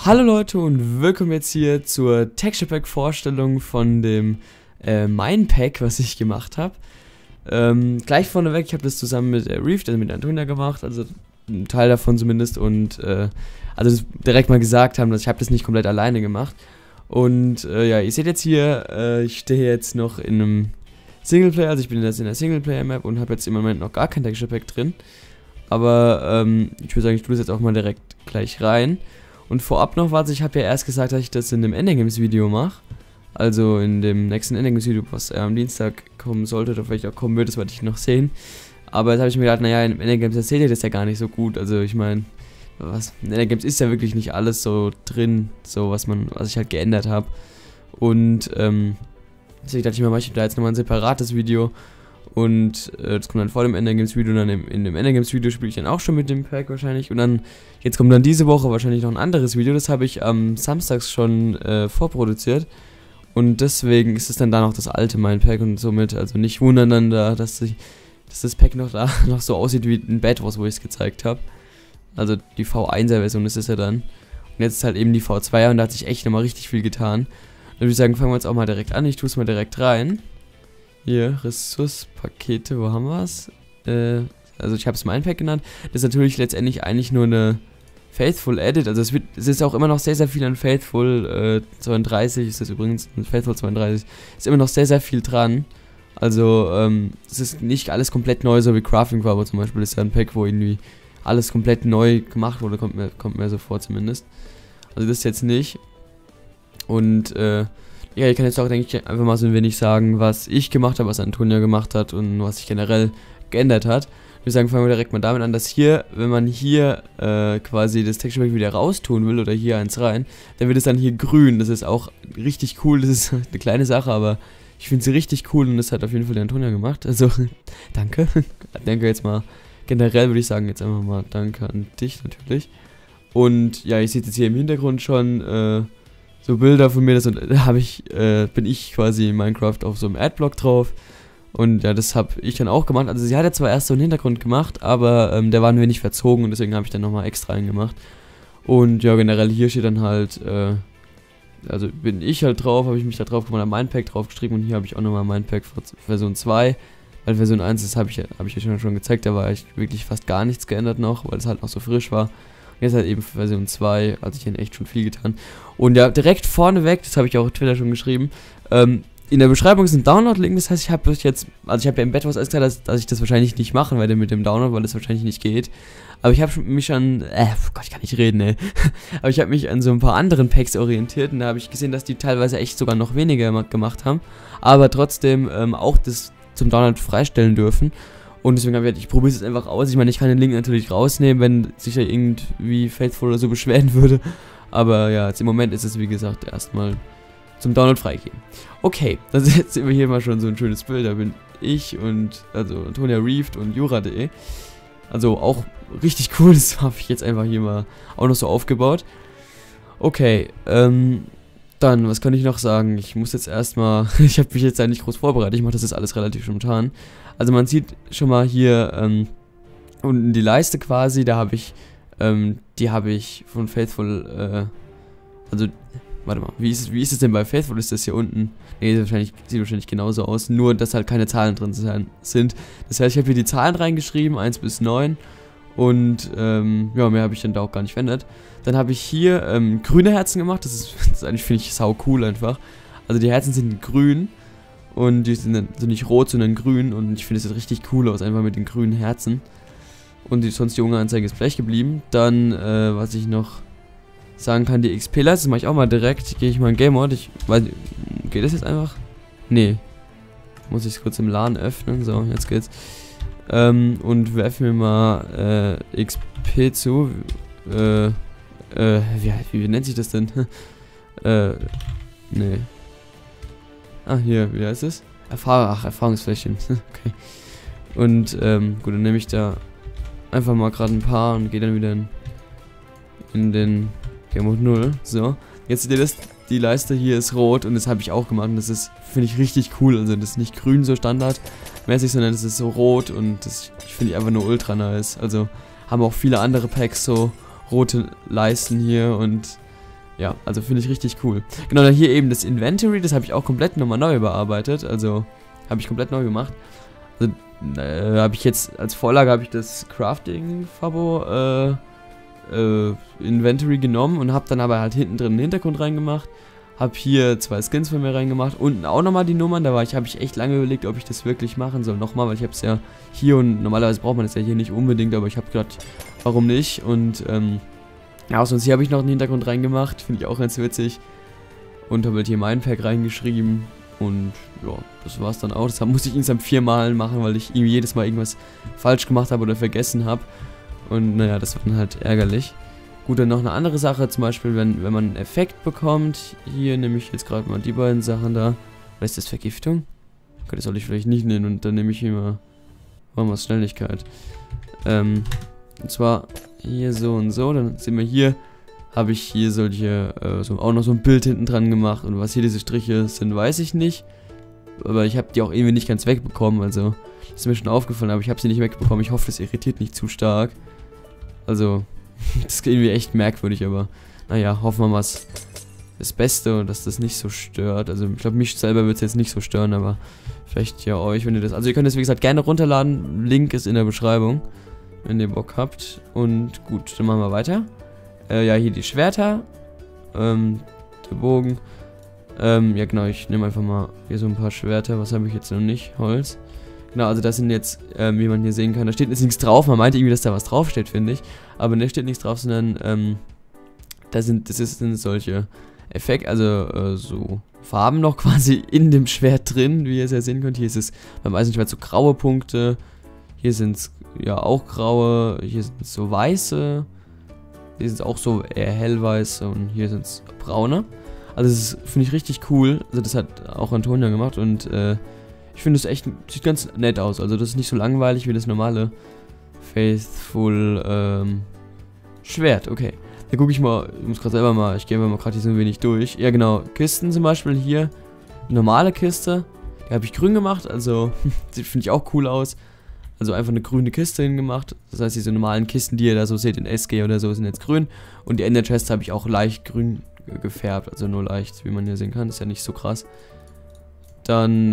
Hallo Leute und willkommen jetzt hier zur Texture Pack Vorstellung von dem Minepack, was ich gemacht habe. Gleich vorneweg, ich habe das zusammen mit Reef, also mit Antonia gemacht, also ein Teil davon zumindest, und also direkt mal gesagt haben, dass ich habe das nicht komplett alleine gemacht. Und ja, ihr seht jetzt hier, ich stehe jetzt noch in einem Singleplayer, also ich bin jetzt in der Singleplayer-Map und habe jetzt im Moment noch gar kein Texture Pack drin. Aber ich würde sagen, ich tue das jetzt auch mal direkt gleich rein. Und vorab noch was, ich habe ja erst gesagt, dass ich das in dem Endgames-Video mache. Also in dem nächsten Endgames-Video, was am Dienstag kommen sollte, oder vielleicht auch kommen wird, das werde ich noch sehen. Aber jetzt habe ich mir gedacht, naja, in Endgames erzählt ihr das ja gar nicht so gut. Also ich meine, in Endgames ist ja wirklich nicht alles so drin, so was ich halt geändert habe. Und deswegen dachte ich mir, mache ich da jetzt nochmal ein separates Video. Und das kommt dann vor dem Endgames-Video, und dann in dem Endgames-Video spiele ich dann auch schon mit dem Pack wahrscheinlich. Und dann, jetzt kommt dann diese Woche wahrscheinlich noch ein anderes Video, das habe ich am Samstags schon vorproduziert. Und deswegen ist es dann da noch das alte Minepack und somit, also nicht wundern dann da, dass das Pack noch so aussieht wie ein Bad Wars, wo ich es gezeigt habe. Also die V1er-Version ist es ja dann. Und jetzt ist halt eben die V2er und da hat sich echt nochmal richtig viel getan. Dann würde ich sagen, fangen wir jetzt auch mal direkt an, ich tue es mal direkt rein. Hier, Ressourcepakete, wo haben wir es? Also ich habe es Minepack genannt. Das ist natürlich letztendlich eigentlich nur eine Faithful Edit. Also es ist auch immer noch sehr, sehr viel an Faithful 32, ist das übrigens, Faithful 32, ist immer noch sehr, sehr viel dran. Also es ist nicht alles komplett neu, so wie Crafting Farmer zum Beispiel. Das ist ja ein Pack, wo irgendwie alles komplett neu gemacht wurde, kommt mir so vor zumindest. Also das jetzt nicht. Und ja, ich kann jetzt auch, denke ich, einfach mal so ein wenig sagen, was ich gemacht habe, was Antonia gemacht hat und was sich generell geändert hat. Ich würde sagen, fangen wir direkt mal damit an, dass hier, wenn man hier quasi das Texture Pack wieder raustun will oder hier eins rein, dann wird es dann hier grün. Das ist auch richtig cool, das ist eine kleine Sache, aber ich finde sie richtig cool und das hat auf jeden Fall die Antonia gemacht. Also, danke. Danke jetzt mal. Generell würde ich sagen, jetzt einfach mal danke an dich natürlich. Und ja, ihr seht jetzt hier im Hintergrund schon so Bilder von mir, da bin ich quasi in Minecraft auf so einem Adblock drauf. Und ja, das habe ich dann auch gemacht. Also sie hat ja zwar erst so einen Hintergrund gemacht, aber der war ein wenig verzogen und deswegen habe ich dann nochmal extra eingemacht. Und ja, generell hier steht dann halt, also bin ich halt drauf, habe ich mich da drauf gemacht, habe Minepack draufgeschrieben und hier habe ich auch nochmal Minepack Version 2. Weil Version 1, das habe ich ja schon gezeigt, da war echt wirklich fast gar nichts geändert noch, weil es halt noch so frisch war. Jetzt halt eben Version 2, hat sich dann echt schon viel getan. Und ja, direkt vorneweg, das habe ich auch auf Twitter schon geschrieben, in der Beschreibung ist ein Download-Link, das heißt, ich habe jetzt, also ich habe ja im Bett was alles gesagt, dass ich das wahrscheinlich nicht machen werde mit dem Download, weil das wahrscheinlich nicht geht. Aber ich habe mich an, Gott, ich kann nicht reden, ey. Aber ich habe mich an so ein paar anderen Packs orientiert und da habe ich gesehen, dass die teilweise echt sogar noch weniger gemacht haben, aber trotzdem auch das zum Download freistellen dürfen. Und deswegen habe ich probiere es jetzt einfach aus. Ich meine, ich kann den Link natürlich rausnehmen, wenn sich ja irgendwie Faithful oder so beschweren würde. Aber ja, jetzt im Moment ist es, wie gesagt, erstmal zum Download freigegeben. Okay, dann sehen wir hier mal schon so ein schönes Bild. Da bin ich und, also Antonia Reef und Jura.de. Also auch richtig cool, das habe ich jetzt einfach hier mal auch noch so aufgebaut. Okay, dann, was kann ich noch sagen? Ich muss jetzt erstmal, ich habe mich jetzt ja nicht groß vorbereitet, ich mache das jetzt alles relativ spontan. Also man sieht schon mal hier unten die Leiste quasi, da habe ich, die habe ich von Faithful, also, warte mal, wie ist es denn bei Faithful? Ist das hier unten? Ne, sieht wahrscheinlich genauso aus, nur dass halt keine Zahlen drin sind. Das heißt, ich habe hier die Zahlen reingeschrieben, 1 bis 9 und, ja, mehr habe ich dann da auch gar nicht verändert. Dann habe ich hier grüne Herzen gemacht, das ist eigentlich, finde ich, sau cool einfach. Also die Herzen sind grün. Und die sind nicht rot, sondern grün. Und ich finde, es sieht richtig cool aus, einfach mit den grünen Herzen. Und sonst die Hungeranzeige ist gleich geblieben. Dann, was ich noch sagen kann, die XP-Leiste, das mache ich auch mal direkt. Gehe ich mal in Game Mode. Ich weiß nicht, geht das jetzt einfach? Nee. Muss ich es kurz im LAN öffnen. So, jetzt geht's. Und werfen wir mal XP zu. Wie nennt sich das denn? Nee. Ah, hier, wie heißt es? Erfahrungsflächen. Okay. Und, gut, dann nehme ich da einfach mal gerade ein paar und gehe dann wieder in den Game Mode 0. So. Jetzt seht ihr das, die Leiste hier ist rot und das habe ich auch gemacht und das ist, finde ich, richtig cool. Also das ist nicht grün so standardmäßig, sondern das ist so rot und das finde ich einfach nur ultra nice. Also haben auch viele andere Packs so rote Leisten hier und ja, also finde ich richtig cool. Genau, dann hier eben das Inventory, das habe ich auch komplett nochmal neu überarbeitet, also habe ich komplett neu gemacht. Also habe ich jetzt, als Vorlage habe ich das Crafting-Fabo Inventory genommen und habe dann aber halt hinten drin einen Hintergrund reingemacht. Habe hier 2 Skins von mir reingemacht. Unten auch nochmal die Nummern. Da habe ich echt lange überlegt, ob ich das wirklich machen soll. Nochmal, weil ich habe es ja hier und normalerweise braucht man das ja hier nicht unbedingt. Aber ich habe gedacht, warum nicht? Und ja, sonst hier habe ich noch einen Hintergrund reingemacht. Finde ich auch ganz witzig. Und habe halt hier mein Pack reingeschrieben. Und ja, das war es dann auch. Das musste ich insgesamt 4-mal machen, weil ich irgendwie jedes Mal irgendwas falsch gemacht habe oder vergessen habe. Und naja, das war dann halt ärgerlich. Gut, dann noch eine andere Sache, zum Beispiel, wenn man einen Effekt bekommt. Hier nehme ich jetzt gerade mal die beiden Sachen da. Oder ist das Vergiftung? Okay, das soll ich vielleicht nicht nehmen und dann nehme ich immer mal Schnelligkeit. Und zwar hier so und so. Dann sehen wir hier, habe ich hier solche, auch noch so ein Bild hinten dran gemacht. Und was hier diese Striche sind, weiß ich nicht. Aber ich habe die auch irgendwie nicht ganz wegbekommen. Also, das ist mir schon aufgefallen, aber ich habe sie nicht wegbekommen. Ich hoffe, das irritiert nicht zu stark. Also, das ist irgendwie echt merkwürdig, aber naja, hoffen wir mal das Beste und dass das nicht so stört. Also ich glaube, mich selber wird es jetzt nicht so stören, aber vielleicht ja euch, wenn ihr das... Also ihr könnt das wie gesagt gerne runterladen, Link ist in der Beschreibung, wenn ihr Bock habt. Und gut, dann machen wir weiter. Ja, hier die Schwerter, der Bogen. Ja genau, ich nehme einfach mal hier so ein paar Schwerter, was habe ich jetzt noch nicht? Holz. Genau, also das sind jetzt, wie man hier sehen kann, da steht jetzt nichts drauf. Man meinte irgendwie, dass da was draufsteht, finde ich. Aber da steht nichts drauf, sondern, das sind solche Effekte, also so Farben noch quasi in dem Schwert drin, wie ihr es ja sehen könnt. Hier ist es beim Eisenschwert so graue Punkte. Hier sind es ja auch graue. Hier sind es so weiße. Hier sind es auch so eher hellweiße und hier sind es braune. Also das finde ich richtig cool. Also das hat auch Antonia gemacht und, ich finde es echt, sieht ganz nett aus. Also das ist nicht so langweilig wie das normale Faithful Schwert. Okay. Da gucke ich mal, ich muss gerade selber mal, ich gehe mal gerade hier so ein wenig durch. Ja genau, Kisten zum Beispiel hier. Normale Kiste. Die habe ich grün gemacht, also sieht finde ich auch cool aus. Also einfach eine grüne Kiste hingemacht. Das heißt, diese normalen Kisten, die ihr da so seht in SG oder so, sind jetzt grün. Und die Ender Chest habe ich auch leicht grün gefärbt. Also nur leicht, wie man hier sehen kann. Ist ja nicht so krass. Dann,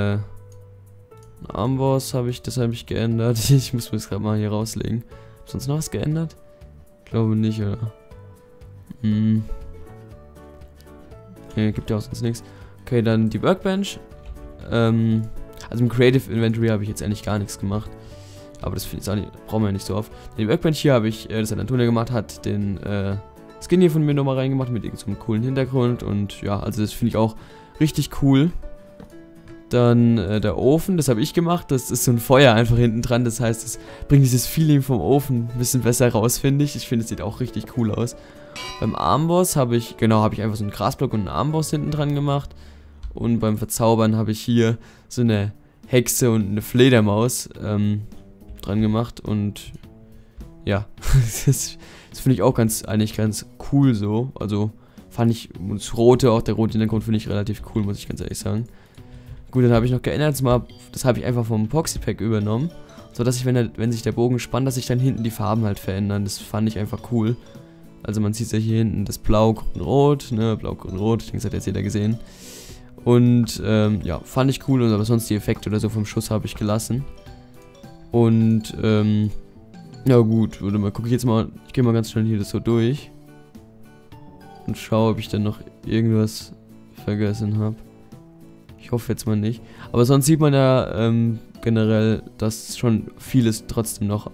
Armboss das habe ich geändert. Ich muss mir das gerade mal hier rauslegen. Sonst noch was geändert? Ich glaube nicht, oder? Nee, gibt ja auch sonst nichts. Okay, dann die Workbench. Also im Creative Inventory habe ich jetzt eigentlich gar nichts gemacht. Aber das brauchen wir ja nicht so oft. Die Workbench hier habe ich, das hat Antonia gemacht, hat den Skin hier von mir nochmal reingemacht mit irgendeinem coolen Hintergrund. Und ja, also das finde ich auch richtig cool. Dann der Ofen, das habe ich gemacht. Das ist so ein Feuer einfach hinten dran. Das heißt, es bringt dieses Feeling vom Ofen ein bisschen besser raus, finde ich. Ich finde, es sieht auch richtig cool aus. Beim Armboss habe ich einfach so einen Grasblock und einen Armboss hinten dran gemacht. Und beim Verzaubern habe ich hier so eine Hexe und eine Fledermaus dran gemacht. Und ja, das finde ich auch eigentlich ganz cool so. Also fand ich das Rote, auch der rote Hintergrund finde ich relativ cool, muss ich ganz ehrlich sagen. Gut, dann habe ich noch geändert, das habe ich einfach vom Proxy Pack übernommen, so dass ich, wenn sich der Bogen spannt, dass sich dann hinten die Farben halt verändern. Das fand ich einfach cool. Also man sieht ja hier hinten das Blau, Grün, Rot, ne, Blau, Grün, Rot, ich denke, das hat jetzt jeder gesehen. Und ja, fand ich cool, aber sonst die Effekte oder so vom Schuss habe ich gelassen. Und ja gut, warte mal, gucke ich jetzt mal, ich gehe mal ganz schnell hier das so durch und schaue, ob ich dann noch irgendwas vergessen habe. Ich hoffe jetzt mal nicht. Aber sonst sieht man ja generell, dass schon vieles trotzdem noch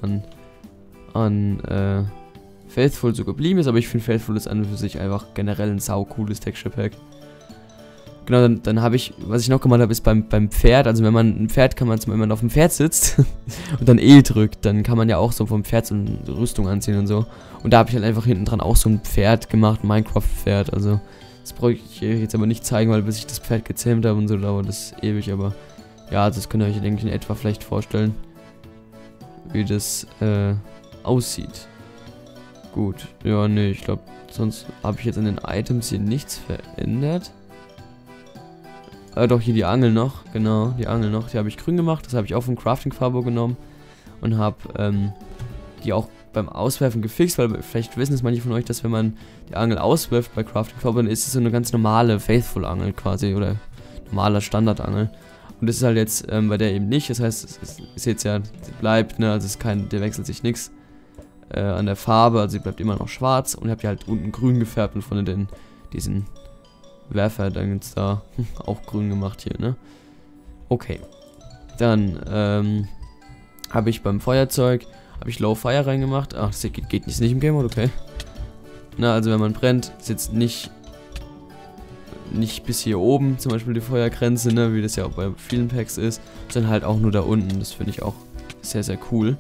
an Faithful so geblieben ist. Aber ich finde Faithful ist an und für sich einfach generell ein sau cooles Texture Pack. Genau, dann habe ich, was ich noch gemacht habe, ist beim Pferd. Also wenn man wenn man auf dem Pferd sitzt und dann E drückt, dann kann man ja auch so vom Pferd so eine Rüstung anziehen und so. Und da habe ich halt einfach hinten dran auch so ein Pferd gemacht, Minecraft-Pferd. Also das brauche ich jetzt aber nicht zeigen, weil bis ich das Pferd gezähmt habe und so dauert das ewig, aber ja, das könnt ihr euch, denke ich, in etwa vielleicht vorstellen, wie das aussieht. Gut, ja, nee, ich glaube, sonst habe ich jetzt an den Items hier nichts verändert. Doch, hier die Angel noch, genau, die Angel noch, die habe ich grün gemacht, das habe ich auch vom Crafting Fabo genommen und habe die auch beim Auswerfen gefixt, weil vielleicht wissen es manche von euch, dass wenn man die Angel auswirft bei Crafting Club, dann ist es so eine ganz normale Faithful-Angel quasi oder normaler Standardangel. Und das ist halt jetzt bei der eben nicht, das heißt, es ist jetzt ja, sie bleibt, ne, also es ist kein, der wechselt sich nichts an der Farbe, also sie bleibt immer noch schwarz und habt ihr halt unten grün gefärbt und von diesen Werfer dann jetzt da auch grün gemacht hier, ne? Okay. Dann, habe ich beim Feuerzeug, habe ich Low Fire reingemacht. Ach, das geht nicht im Game Mode, okay. Na, also wenn man brennt, ist jetzt nicht bis hier oben, zum Beispiel die Feuergrenze, ne, wie das ja auch bei vielen Packs ist, sondern halt auch nur da unten. Das finde ich auch sehr, sehr cool.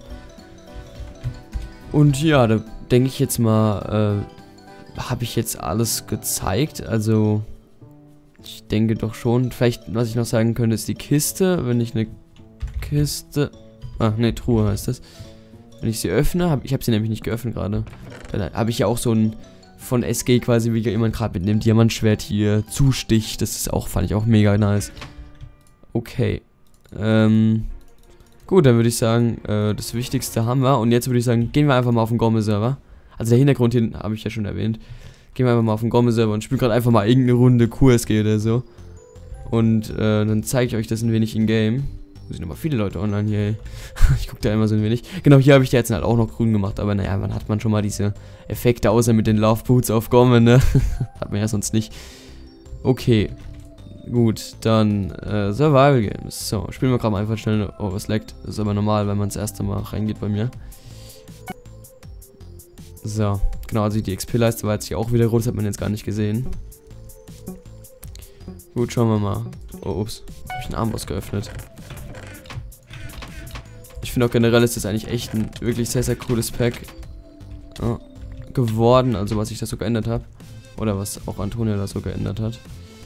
Und ja, da denke ich jetzt mal, habe ich jetzt alles gezeigt, also ich denke doch schon. Vielleicht, was ich noch sagen könnte, ist die Kiste, wenn ich eine Kiste, ne, Truhe heißt das. Wenn ich sie öffne, ich habe sie nämlich nicht geöffnet gerade, dann habe ich ja auch so ein von SG quasi, wie jemand gerade mit einem Diamantschwert hier zusticht. Das ist auch, fand ich auch mega nice. Okay. Gut, dann würde ich sagen, das Wichtigste haben wir. Und jetzt würde ich sagen, gehen wir einfach mal auf den Gomme-Server. Also der Hintergrund hier habe ich ja schon erwähnt. Gehen wir einfach mal auf den Gomme-Server und spielen gerade einfach mal irgendeine Runde QSG oder so. Und dann zeige ich euch das ein wenig in-game. Da sind aber viele Leute online hier, ey. Ich gucke da immer so ein wenig. Genau, hier habe ich da jetzt halt auch noch grün gemacht. Aber naja, man hat man schon mal diese Effekte, außer mit den Love Boots auf Gomme, ne? Hat man ja sonst nicht. Okay. Gut, dann Survival Games. So, spielen wir gerade mal einfach schnell. Oh, was leckt. Das ist aber normal, wenn man das erste Mal reingeht bei mir. So, genau, also die XP-Leiste war jetzt hier auch wieder rot. Das hat man jetzt gar nicht gesehen. Gut, schauen wir mal. Oh, ups. Habe ich einen Armbrust geöffnet. Ich finde auch generell ist das eigentlich echt ein wirklich sehr, sehr cooles Pack geworden, also was ich da so geändert habe. Oder was auch Antonia da so geändert hat.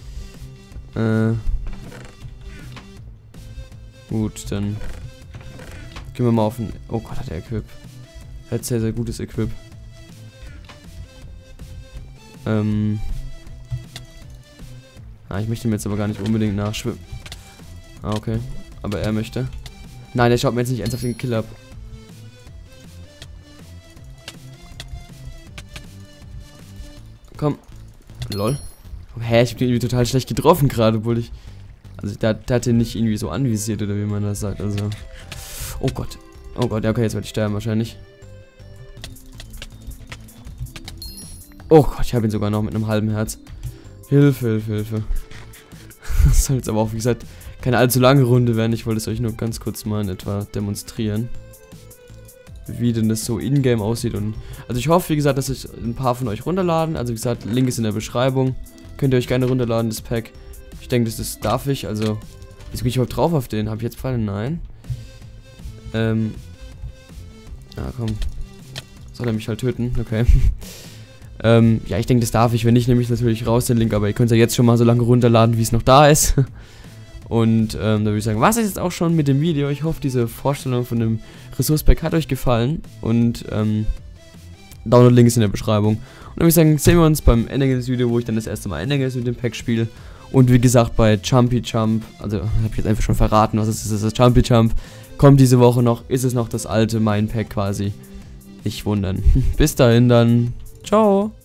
Gut, dann gehen wir mal auf den... Oh Gott, hat er Equip. Er hat sehr, sehr gutes Equip. Ich möchte mir jetzt aber gar nicht unbedingt nachschwimmen. Okay. Aber er möchte. Nein, der schaut mir jetzt nicht ernsthaft den Kill ab. Komm. Lol. Hä, ich hab den irgendwie total schlecht getroffen gerade, obwohl ich... Also der hat den nicht irgendwie so anvisiert, oder wie man das sagt, also... Oh Gott. Oh Gott, ja okay, jetzt werde ich sterben wahrscheinlich. Oh Gott, ich habe ihn sogar noch mit einem halben Herz. Hilfe, Hilfe, Hilfe. Das soll jetzt aber auch, wie gesagt, keine allzu lange Runde werden. Ich wollte es euch nur ganz kurz mal in etwa demonstrieren, wie denn das so in-game aussieht. Und also ich hoffe, wie gesagt, dass sich ein paar von euch runterladen. Also wie gesagt, Link ist in der Beschreibung. Könnt ihr euch gerne runterladen, das Pack. Ich denke, das darf ich. Also, jetzt bin ich überhaupt drauf auf den. Habe ich jetzt Pfeile? Nein. Ja, komm. Soll er mich halt töten? Okay. Ja, ich denke, das darf ich. Wenn nicht, nehme ich natürlich raus den Link. Aber ihr könnt es ja jetzt schon mal so lange runterladen, wie es noch da ist. Und da würde ich sagen, was ist jetzt auch schon mit dem Video. Ich hoffe, diese Vorstellung von dem Ressource-Pack hat euch gefallen. Und Download-Link ist in der Beschreibung. Und dann würde ich sagen, sehen wir uns beim Endergames-Video, wo ich dann das erste Mal Endergames mit dem Pack spiele. Und wie gesagt, bei Jumpy Jump, also habe ich jetzt einfach schon verraten, was es ist, das ist Jumpy Jump. Kommt diese Woche noch, ist es noch das alte Mine Pack quasi. Nicht wundern. Bis dahin dann. Ciao.